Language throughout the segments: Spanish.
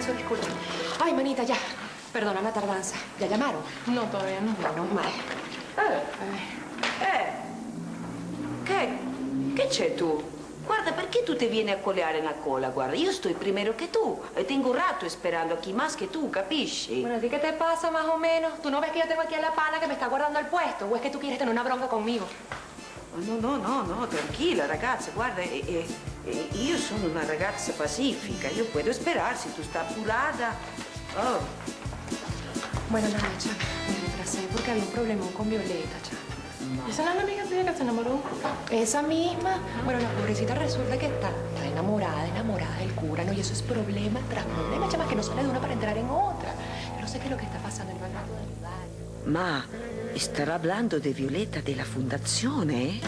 eso, disculpa. Ay, manita, ya. Perdona la tardanza. ¿Ya llamaron? No, todavía no. Menos mal. Che c'è tu? Guarda, perché tu ti vieni a coleare la cola? Guarda, io sto primero che tu. E tengo un rato esperando aquí más que tú, capisci? Bueno, ¿a ti qué te pasa más o menos? ¿Tú no ves que yo tengo aquí a la pana que me está guardando el puesto? ¿O es que tú quieres tener una bronca conmigo? No, tranquilla, ragazza, guarda, io sono una ragazza pacifica, io puedo esperar si tu stai apurata. Oh. Bueno, nada, chama, me retrasé porque había un problemón con Violeta, chama. ¿Esa no es la amiga tuya que se enamoró? Esa misma. Bueno, la pobrecita resulta que está enamorada del cura, ¿no? Y eso es problema tras problema, chama, que no sale de una para entrar en otra. Yo no sé qué es lo que está pasando, él va tratando de ayudar. Ma starà hablando de Violeta de la fundazione?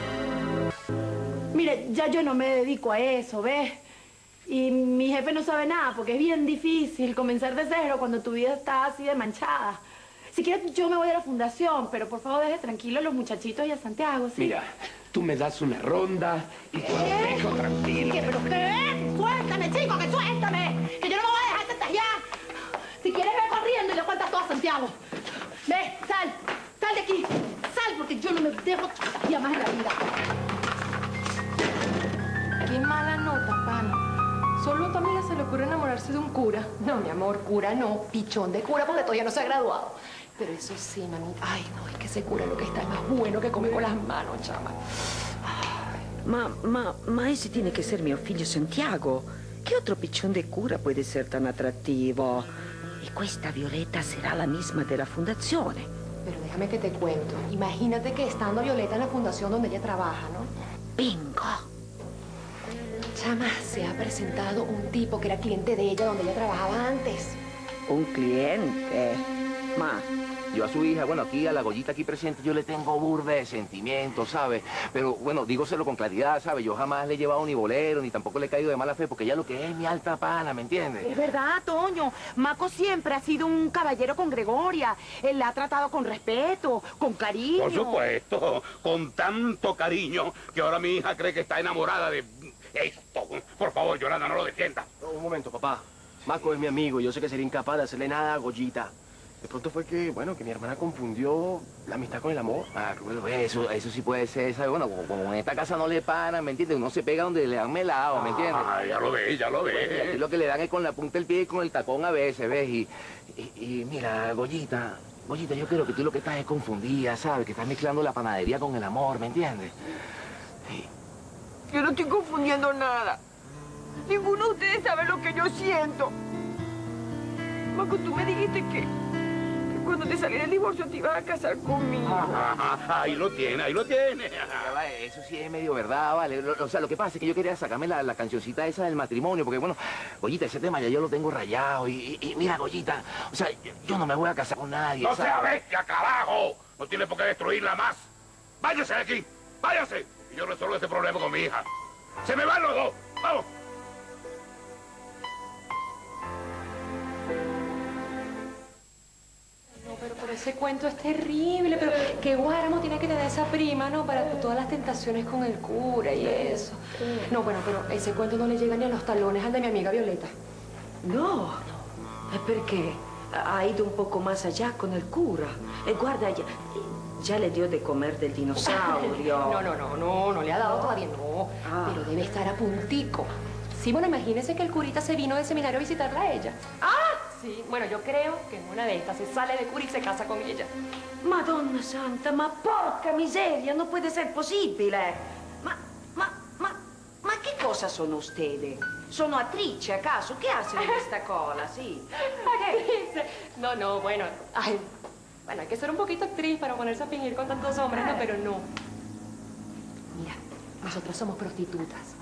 Mire, ya yo no me dedico a eso, ¿ves? Y mi jefe no sabe nada porque es bien difícil comenzar de cero cuando tu vida está así de manchada. Si quieres, yo me voy a la fundación, pero por favor deje tranquilo a los muchachitos y a Santiago, ¿sí? Mira, tú me das una ronda y te lo dejo tranquilo. ¿Qué? ¿Pero qué? ¡Suéltame, chico, que suéltame! ¡Que yo no me voy a dejar chantajear! Si quieres, ve corriendo y le cuentas todo a Santiago. Ve, sal de aquí. Sal, porque yo no me dejo chantajear más en la vida. Qué mala nota, pana. Solo a tu amiga se le ocurre enamorarse de un cura. No, mi amor, cura no. Pichón de cura porque todavía no se ha graduado. Pero eso sí, mamita. Ay, no, es que ese cura lo que está es más bueno que come con las manos, chama. Ma ese tiene que ser mio figlio Santiago. ¿Qué otro pichón de cura puede ser tan atractivo? Y questa Violeta será la misma de la fundazione. Pero déjame que te cuento. Imagínate que estando Violeta en la fundación donde ella trabaja, ¿no? Bingo. Chama, se ha presentado un tipo que era cliente de ella donde ella trabajaba antes. Un cliente. Ma, yo a su hija, bueno, aquí a la Goyita aquí presente, yo le tengo burda de sentimientos, ¿sabes? Pero, bueno, dígoselo con claridad, ¿sabes? Yo jamás le he llevado ni bolero, ni tampoco le he caído de mala fe, porque ella lo que es mi alta pana, ¿me entiendes? Es verdad, Toño. Maco siempre ha sido un caballero con Gregoria. Él la ha tratado con respeto, con cariño. Por supuesto, con tanto cariño que ahora mi hija cree que está enamorada de esto. Por favor, Yolanda, no lo defienda. Un momento, papá. Maco es mi amigo y yo sé que sería incapaz de hacerle nada a Goyita. De pronto fue que, bueno, que mi hermana confundió la amistad con el amor. Ah, bueno, eso sí puede ser, ¿sabes? Bueno, como en esta casa no le paran, ¿me entiendes? Uno se pega donde le dan melado, ¿me entiendes? Ah, ya lo ve, ya lo ve. Bueno, y aquí lo que le dan es con la punta del pie y con el tacón a veces, ¿ves? Y mira, Goyita, yo creo que tú lo que estás es confundida, ¿sabes? Que estás mezclando la panadería con el amor, ¿me entiendes? Sí. Yo no estoy confundiendo nada. Ninguno de ustedes sabe lo que yo siento. Maco, tú me dijiste que cuando te saliera el divorcio te ibas a casar conmigo. Ahí lo tiene, ahí lo tiene. Ya va, eso sí es medio verdad, ¿vale? O sea, lo que pasa es que yo quería sacarme la cancioncita esa del matrimonio, porque, bueno, Goyita, ese tema ya yo lo tengo rayado. Y mira, Goyita, o sea, yo no me voy a casar con nadie, ¡No ¿sabes? sea bestia, carajo! No tiene por qué destruirla más. ¡Váyase de aquí! ¡Váyase! Y yo resuelvo este problema con mi hija. ¡Se me van los dos! ¡Vamos! Pero ese cuento es terrible, pero qué guáramo tiene que tener esa prima, ¿no? Para todas las tentaciones con el cura y eso. No, bueno, pero ese cuento no le llega ni a los talones al de mi amiga Violeta. No, è perché ha ido un poco más allá con el cura. Guarda, ya le dio de comer del dinosaurio. No le ha dado todavía, no. Pero debe estar a puntico. Sí, bueno, imagínese que el curita se vino del seminario a visitarla a ella. Sí, bueno, yo creo que en una de estas se sale de cura y se casa con ella. Madonna santa, ma porca miseria, no puede ser posible. Ma che cosa sono ustedes? ¿Sono attrici acaso? ¿Qué hacen en esta cola, sí? ¿Qué? No, bueno, ay, bueno, hay que ser un poquito actriz para ponerse a fingir con tantos hombres, ¿no? Pero no. Mira, nosotros somos prostitutas.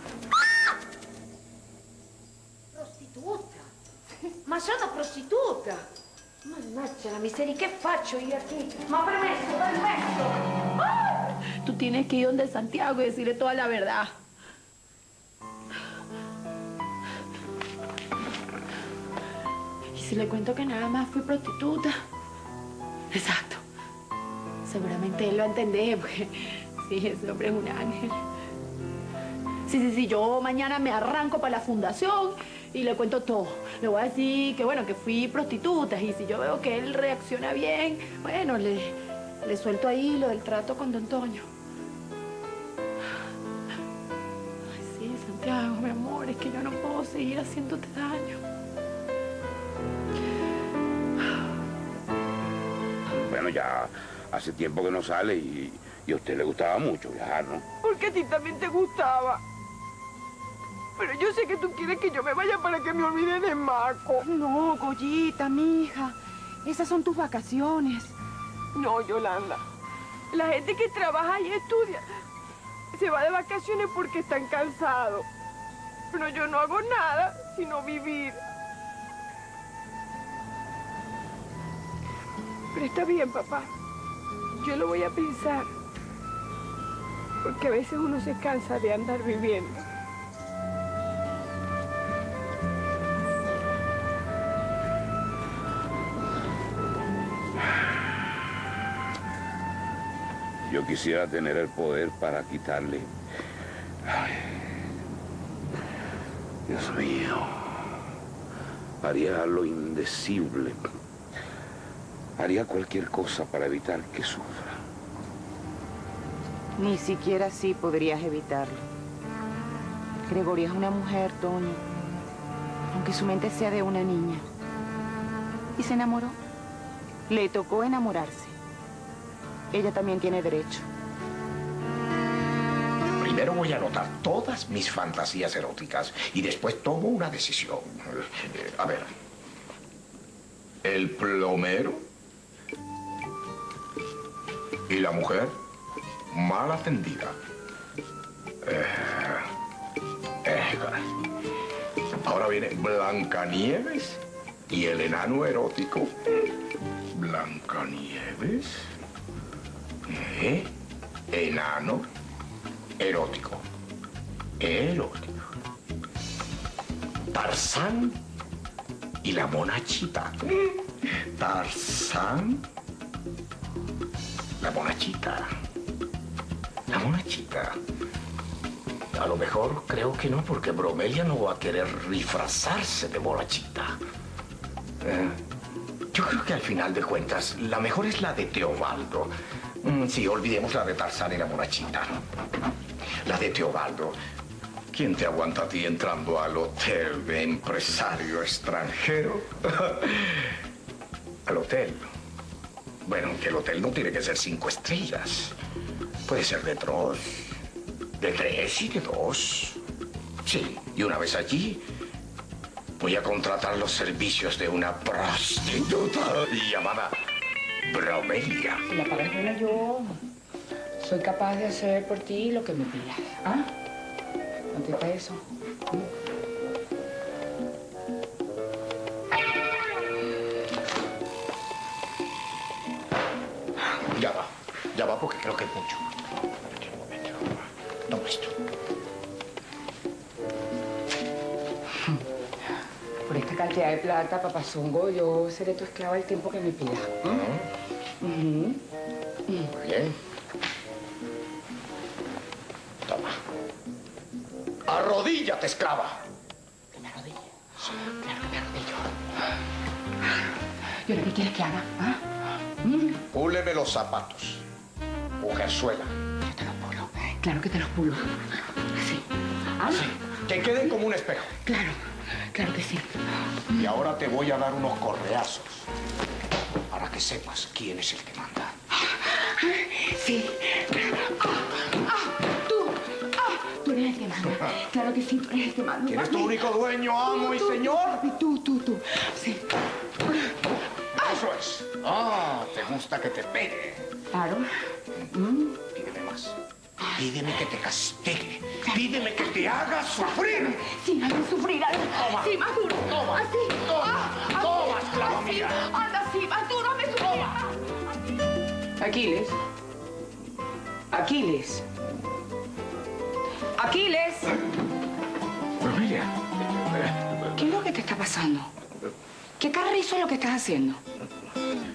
Prostituta? Ma sono prostituta! Mannaggia la miseria, ¿qué faccio io aquí? Ma permesso! Tú tienes que ir donde Santiago y decirle toda la verdad. Y si le cuento que nada más fui prostituta. Exacto. Seguramente él lo va a entender, porque sí, ese hombre es un ángel. Sí, yo mañana me arranco para la fundación y le cuento todo. Le voy a decir que, bueno, que fui prostituta y si yo veo que él reacciona bien, bueno, le suelto ahí lo del trato con don Toño. Ay, sí, Santiago, mi amor, es que yo no puedo seguir haciéndote daño. Bueno, ya hace tiempo que no sale y a usted le gustaba mucho viajar, ¿no? Porque a ti también te gustaba. Pero yo sé que tú quieres que yo me vaya para que me olvide de Marco. No, Goyita, mija. Esas son tus vacaciones. No, Yolanda. La gente que trabaja y estudia se va de vacaciones porque están cansados. Pero yo no hago nada sino vivir. Pero está bien, papá. Yo lo voy a pensar. Porque a veces uno se cansa de andar viviendo. Yo quisiera tener el poder para quitarle... Ay, Dios mío. Haría lo indecible. Haría cualquier cosa para evitar que sufra. Ni siquiera así podrías evitarlo. Gregoria es una mujer, Toño. Aunque su mente sea de una niña. Y se enamoró. Le tocó enamorarse. Ella también tiene derecho. Primero voy a anotar todas mis fantasías eróticas y después tomo una decisión. A ver. El plomero y la mujer mal atendida. Ahora viene Blancanieves y el enano erótico. Blancanieves. Enano erótico. Erótico. Tarzán y la monachita. Tarzán. La monachita. La monachita. A lo mejor creo que no, porque Bromelia no va a querer disfrazarse de monachita. Yo creo que al final de cuentas, la mejor es la de Teobaldo. Sí, olvidemos la de Tarzán y la monachita. La de Teobaldo. ¿Quién te aguanta a ti entrando al hotel de empresario extranjero? Al hotel. Bueno, que el hotel no tiene que ser 5 estrellas. Puede ser de 2, de 3 y de 2. Sí, y una vez allí, voy a contratar los servicios de una prostituta llamada Bromelia. Si la pagas buena, yo soy capaz de hacer por ti lo que me pidas. ¿Ah? ¿No te parece eso? Ya va, porque creo que es mucho. Un momento. Toma esto. Por esta cantidad de plata, papazongo, yo seré tu esclava el tiempo que me pidas. Muy bien. Toma. ¡Arrodíllate, esclava! ¿Que me arrodille? Sí, claro que me arrodillo. ¿Y ahora qué quieres que haga? ¿Ah? Púleme los zapatos. Mujerzuela. Yo te los pulo. Claro que te los pulo. Así. ¿Ah? Sí. Que queden como un espejo. Claro, claro que sí. Y ahora te voy a dar unos correazos para que sepas quién es el que manda. Sí. Tú eres el que manda. Claro que sí, tú eres el que manda. ¿Quién es tu único dueño, amo y señor? Tú. Sí. Eso es. ¿Te gusta que te pegue? Claro. Pídeme más. Pídeme que te castigue. Pídeme que te haga sufrir. Sí, hazme sufrir. Toma. Sí, más duro. Toma. Así. Toma. Toma, esclava mía. Anda, sí, más duro, hazme sufrir. Aquiles. Aquiles. Aquiles. Bromelia. ¿Qué es lo que te está pasando? ¿Qué carrizo es lo que estás haciendo?